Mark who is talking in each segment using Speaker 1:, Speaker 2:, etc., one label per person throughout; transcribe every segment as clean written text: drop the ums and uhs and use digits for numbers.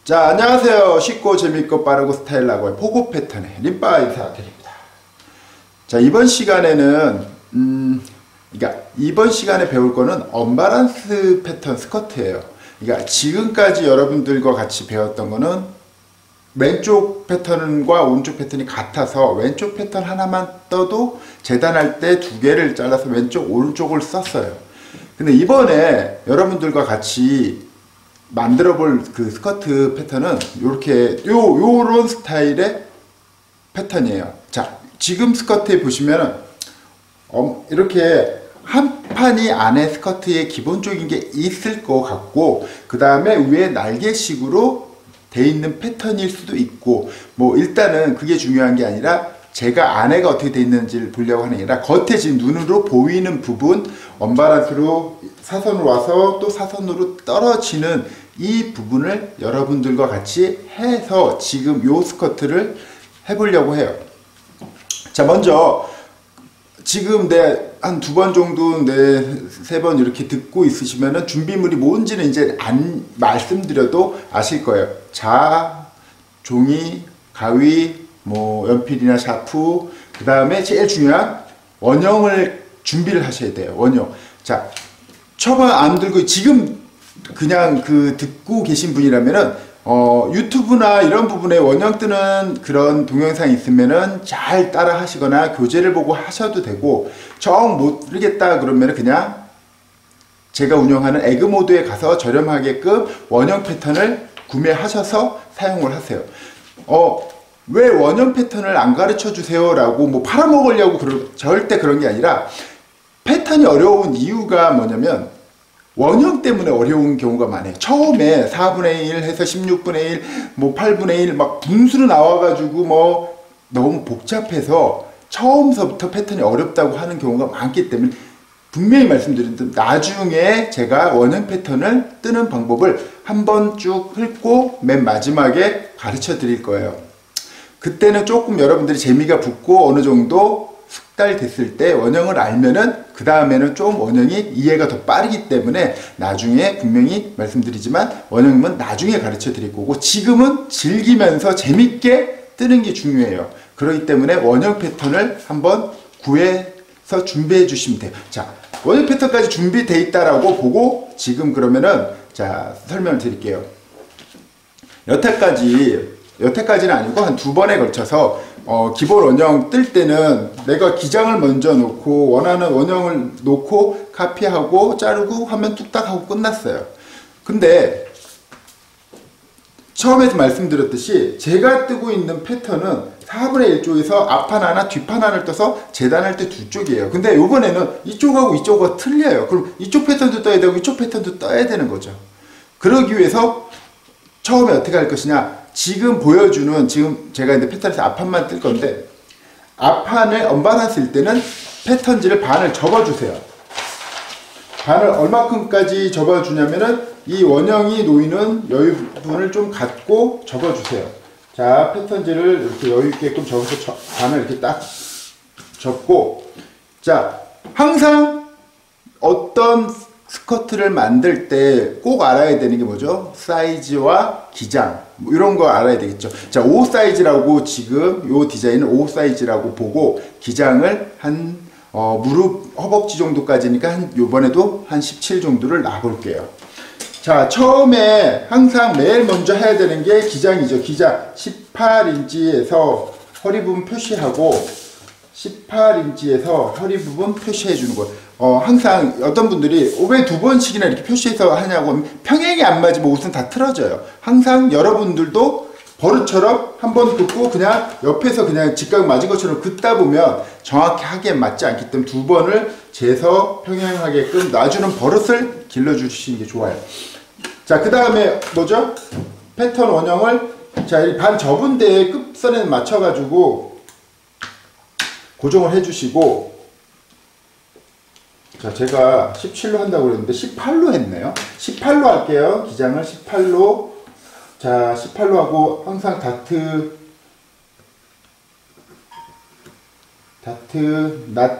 Speaker 1: 자, 안녕하세요. 쉽고 재밌고 빠르고 스타일나고의 포고 패턴의 림바 인사드립니다. 자, 이번 시간에는 이번 시간에 배울 거는 언밸런스 패턴 스커트예요. 그러니까 지금까지 여러분들과 같이 배웠던 거는 왼쪽 패턴과 오른쪽 패턴이 같아서 왼쪽 패턴 하나만 떠도 재단할 때 두 개를 잘라서 왼쪽 오른쪽을 썼어요. 근데 이번에 여러분들과 같이 만들어 볼 그 스커트 패턴은 요런 스타일의 패턴이에요. 자, 지금 스커트에 보시면 이렇게 한 판이 안에 스커트에 기본적인 게 있을 것 같고, 그 다음에 위에 날개식으로 돼 있는 패턴일 수도 있고, 뭐 일단은 그게 중요한 게 아니라 제가 안에가 어떻게 돼 있는지를 보려고 하는 게 아니라 겉에 지금 눈으로 보이는 부분, 언밸런스로 사선으로 와서 또 사선으로 떨어지는 이 부분을 여러분들과 같이 해서 지금 요 스커트를 해보려고 해요. 자, 먼저 지금 한 두 번 정도, 세 번 이렇게 듣고 있으시면은 준비물이 뭔지는 이제 안 말씀드려도 아실 거예요. 자, 종이, 가위, 뭐 연필이나 샤프, 그 다음에 제일 중요한 원형을 준비를 하셔야 돼요. 원형. 자, 처방 안 들고 지금 그냥 듣고 계신 분이라면은 유튜브나 이런 부분에 원형 뜨는 그런 동영상이 있으면은 잘 따라 하시거나 교재를 보고 하셔도 되고, 정 모르겠다 그러면은 그냥 제가 운영하는 에그모드에 가서 저렴하게끔 원형 패턴을 구매하셔서 사용을 하세요. 왜 원형 패턴을 안 가르쳐 주세요 라고 뭐 팔아먹으려고 절대 그런 게 아니라, 패턴이 어려운 이유가 뭐냐면 원형 때문에 어려운 경우가 많아요. 처음에 4분의 1 해서 16분의 1, 뭐 8분의 1 막 분수로 나와가지고 뭐 너무 복잡해서 처음서부터 패턴이 어렵다고 하는 경우가 많기 때문에, 분명히 말씀드린 나중에 제가 원형 패턴을 뜨는 방법을 한번 쭉 훑고 맨 마지막에 가르쳐 드릴 거예요. 그때는 조금 여러분들이 재미가 붙고 어느 정도 숙달됐을 때 원형을 알면은 그 다음에는 좀 원형이 이해가 더 빠르기 때문에 나중에 분명히 말씀드리지만 원형은 나중에 가르쳐 드릴 거고, 지금은 즐기면서 재밌게 뜨는 게 중요해요. 그렇기 때문에 원형 패턴을 한번 구해서 준비해 주시면 돼요. 자, 원형 패턴까지 준비되어 있다라고 보고 지금 그러면은 자, 설명을 드릴게요. 여태까지는 아니고 한 두 번에 걸쳐서 기본 원형 뜰 때는 내가 기장을 먼저 놓고 원하는 원형을 놓고 카피하고 자르고 하면 뚝딱 하고 끝났어요. 근데 처음에도 말씀드렸듯이 제가 뜨고 있는 패턴은 4분의 1쪽에서 앞판 하나 뒷판 하나를 떠서 재단할 때 두 쪽이에요. 근데 이번에는 이쪽하고 이쪽하고 틀려요. 그럼 이쪽 패턴도 떠야 되고 이쪽 패턴도 떠야 되는 거죠. 그러기 위해서 처음에 어떻게 할 것이냐, 지금 제가 이제 패턴에서 앞판만 뜰 건데, 앞판을 언밸런스일 때는 패턴지를 반을 접어주세요. 반을 얼마큼까지 접어주냐면은 이 원형이 놓이는 여유분을 좀 갖고 접어주세요. 자, 패턴지를 이렇게 여유있게끔 접어서 반을 이렇게 딱 접고, 자, 항상 어떤 스커트를 만들 때 꼭 알아야 되는 게 뭐죠? 사이즈와 기장, 뭐 이런 거 알아야 되겠죠. 자, 5 사이즈라고, 지금 요 디자인은 5 사이즈라고 보고, 기장을 한 무릎 허벅지 정도까지니까 요번에도 한 17 정도를 놔볼게요. 자, 처음에 항상 매일 먼저 해야 되는 게 기장이죠. 기장 18인치에서 허리 부분 표시하고, 18인치에서 허리 부분 표시해 주는 거예요. 항상 어떤 분들이 왜 두 번씩이나 이렇게 표시해서 하냐고 하면 평행이 안 맞으면 옷은 다 틀어져요. 항상 여러분들도 버릇처럼 한번 긋고 그냥 옆에서 그냥 직각 맞은 것처럼 긋다 보면 정확하게 맞지 않기 때문에 두 번을 재서 평행하게끔 놔주는 버릇을 길러주시는 게 좋아요. 자, 그 다음에 뭐죠? 패턴 원형을, 자, 이 반 접은 데에 끝선에 맞춰가지고 고정을 해주시고, 자, 제가 17로 한다고 그랬는데 18로 했네요. 18로 할게요. 기장을 18로. 자, 18로 하고, 항상 다트,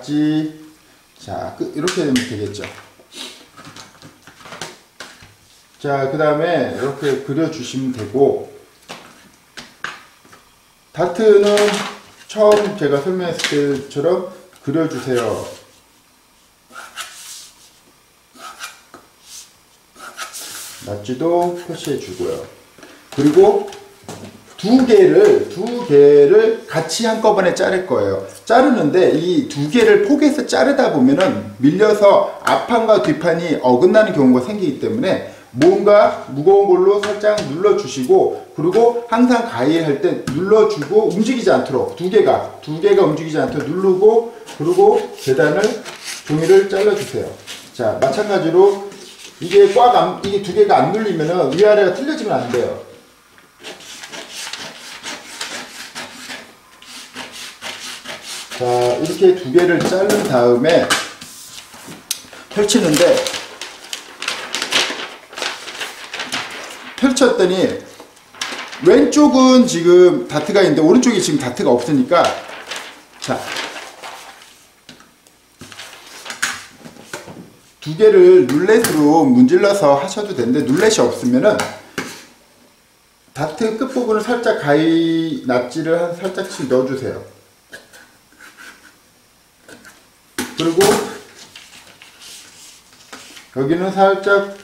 Speaker 1: 낫지. 자, 이렇게 되면 되겠죠. 자, 그 다음에 이렇게 그려주시면 되고, 다트는 처음 제가 설명했을 때처럼 그려주세요. 낫지도 표시해 주고요. 그리고 두 개를 같이 한꺼번에 자를 거예요. 자르는데 이 두 개를 포개서 자르다 보면은 밀려서 앞판과 뒷판이 어긋나는 경우가 생기기 때문에 뭔가 무거운 걸로 살짝 눌러주시고, 그리고 항상 가위할 때 눌러주고 움직이지 않도록 두 개가 움직이지 않도록 누르고, 그리고 계단을 종이를 잘라주세요. 자, 마찬가지로 이게 이게 두 개가 안 눌리면은 위아래가 틀려지면 안 돼요. 자, 이렇게 두 개를 자른 다음에 펼치는데, 펼쳤더니 왼쪽은 지금 다트가 있는데 오른쪽이 지금 다트가 없으니까, 자, 두 개를 룰렛으로 문질러서 하셔도 되는데, 룰렛이 없으면은 다트 끝부분을 살짝 가위 낫지를 살짝씩 넣어주세요. 그리고 여기는 살짝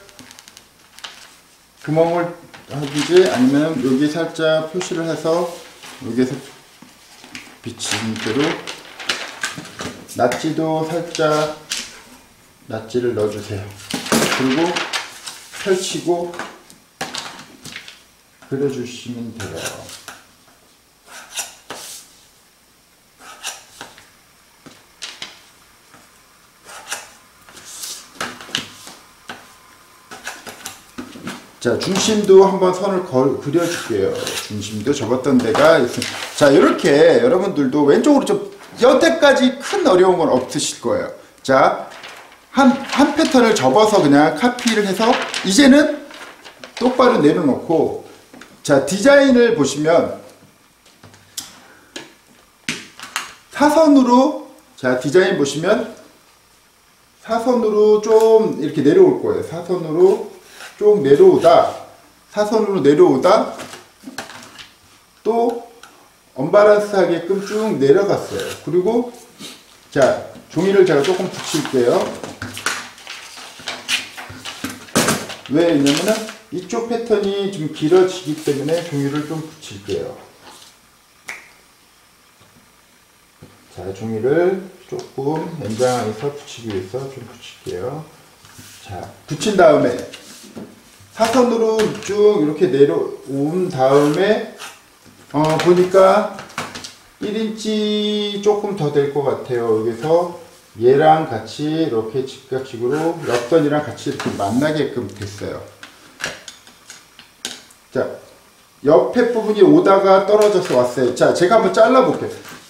Speaker 1: 구멍을 하든지 아니면 여기 살짝 표시를 해서 여기에서 비치는 대로 낫지도 살짝 낫지를 넣어주세요. 그리고 펼치고 그려주시면 돼요. 자, 중심도 한번 선을 그려줄게요. 중심도 접었던 데가 있습니다. 자, 이렇게 여러분들도 왼쪽으로 좀 여태까지 큰 어려운 건 없으실 거예요. 자, 한 패턴을 접어서 그냥 카피를 해서 이제는 똑바로 내려놓고, 자, 디자인을 보시면 사선으로, 자, 디자인 보시면 사선으로 좀 이렇게 내려올 거예요. 사선으로 쭉 내려오다, 사선으로 내려오다, 또 언밸런스 하게끔 쭉 내려갔어요. 그리고 자, 종이를 제가 조금 붙일게요. 왜냐면은 이쪽 패턴이 좀 길어지기 때문에 종이를 좀 붙일게요. 자, 종이를 조금 연장해서 붙이기 위해서 좀 붙일게요. 자, 붙인 다음에 사선으로 쭉 이렇게 내려온 다음에 보니까 1인치 조금 더 될 것 같아요. 여기서 얘랑 같이 이렇게 직각식으로 옆선이랑 같이 이렇게 만나게끔 됐어요. 자, 옆에 부분이 오다가 떨어져서 왔어요. 자, 제가 한번 잘라볼게요.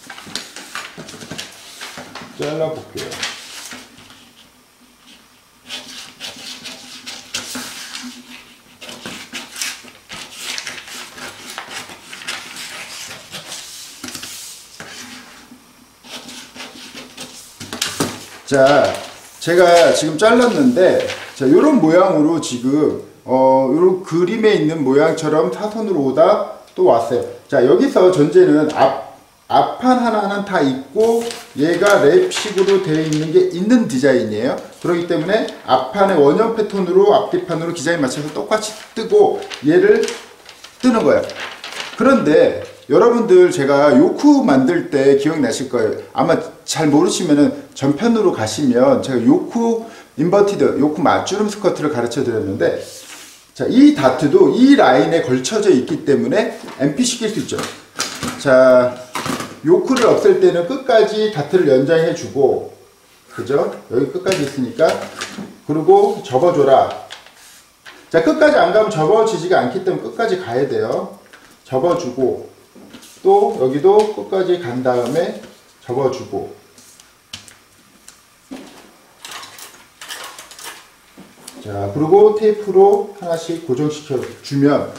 Speaker 1: 자, 제가 지금 잘랐는데, 자, 요런 모양으로 지금, 요런 그림에 있는 모양처럼 사선으로 오다 또 왔어요. 자, 여기서 전제는 앞판 하나는 다 있고, 얘가 랩식으로 되어 있는 게 있는 디자인이에요. 그렇기 때문에 앞판의 원형 패턴으로 앞뒤판으로 디자인 맞춰서 똑같이 뜨고, 얘를 뜨는 거예요. 그런데, 여러분들 제가 요크 만들 때 기억나실 거예요. 아마 잘 모르시면은 전편으로 가시면 제가 요크 인버티드, 요크 맞주름 스커트를 가르쳐 드렸는데, 자, 이 다트도 이 라인에 걸쳐져 있기 때문에 MP 시킬 수 있죠. 자, 요크를 없앨 때는 끝까지 다트를 연장해 주고, 그죠? 여기 끝까지 있으니까. 그리고 접어줘라. 자, 끝까지 안 가면 접어지지가 않기 때문에 끝까지 가야 돼요. 접어주고, 또 여기도 끝까지 간 다음에 접어주고, 자, 그리고 테이프로 하나씩 고정시켜 주면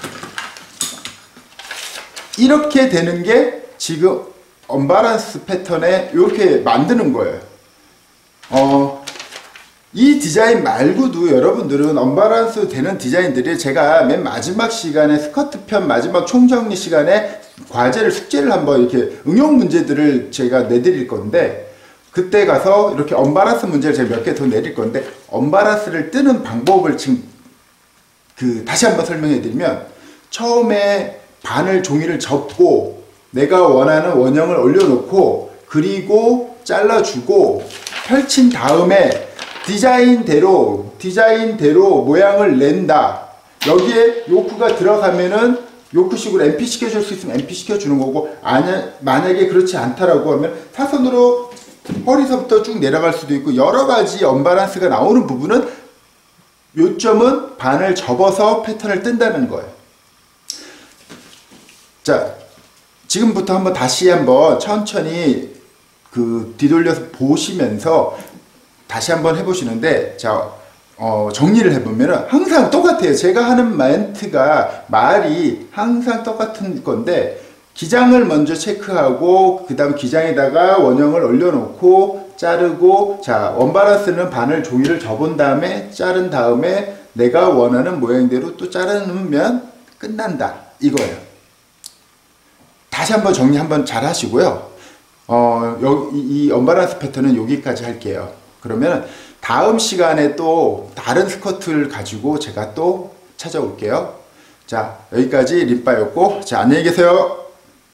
Speaker 1: 이렇게 되는 게 지금 언밸런스 패턴에 이렇게 만드는 거예요. 이 디자인 말고도 여러분들은 언밸런스 되는 디자인들이 제가 맨 마지막 시간에 스커트 편 마지막 총정리 시간에 과제를 숙제를 한번 이렇게 응용 문제들을 제가 내드릴 건데 그때 가서 이렇게 언밸런스 문제를 제가 몇 개 더 내릴 건데 언밸런스를 뜨는 방법을 지금 다시 한번 설명해 드리면 처음에 바늘 종이를 접고 내가 원하는 원형을 올려놓고 그리고 잘라주고 펼친 다음에 디자인대로 모양을 낸다. 여기에 요크가 들어가면은 요크식으로 MP 시켜줄 수 있으면 MP 시켜주는 거고 만약에 그렇지 않다라고 하면 사선으로 허리서부터 쭉 내려갈 수도 있고 여러가지 언밸런스가 나오는 부분은 요점은 바늘 접어서 패턴을 뜬다는 거예요. 자, 지금부터 한번 다시 한번 천천히 뒤돌려서 보시면서 다시 한번 해보시는데, 자, 정리를 해보면은 항상 똑같아요. 제가 하는 말이 항상 똑같은 건데, 기장을 먼저 체크하고, 그 다음 기장에다가 원형을 올려놓고, 자르고, 자, 언밸런스는 바늘 종이를 접은 다음에, 자른 다음에, 내가 원하는 모양대로 또 자르면 끝난다. 이거예요. 다시 한번 정리 한번 잘 하시고요. 이 언밸런스 패턴은 여기까지 할게요. 그러면 다음 시간에 또 다른 스커트를 가지고 제가 또 찾아올게요. 자, 여기까지 림바였고, 자, 안녕히 계세요.